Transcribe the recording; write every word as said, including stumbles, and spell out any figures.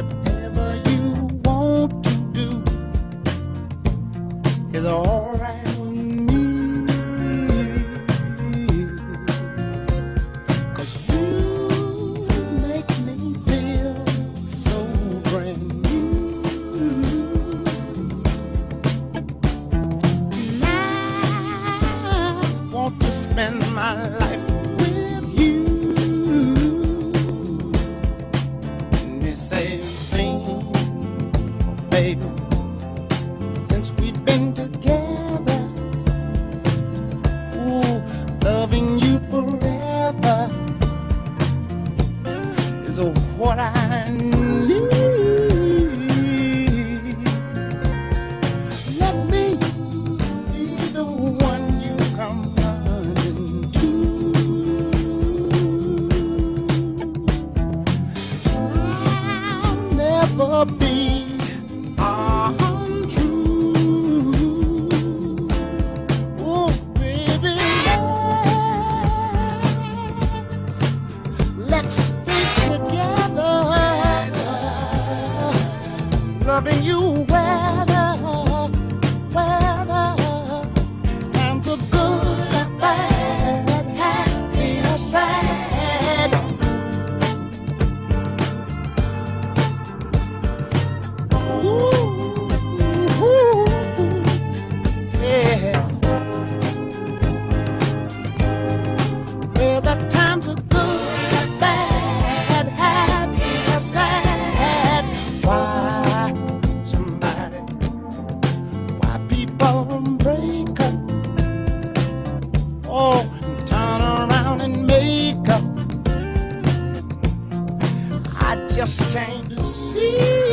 whatever you want to do is all right with me. 'Cause you make me feel so brand new. And I want to spend my life with you. And they say, sing, baby, since we've been together, ooh, loving you forever is what I need. Let me be the one you come running to. I'll never be untrue. Oh, baby, let's, let's stay together, loving you weather, weather, times are good or bad, happy or sad. Ooh, ooh, yeah. Well, the times are good or bad, happy or sad. Why somebody, why people break up? Oh, and turn around and make up. I just can't see.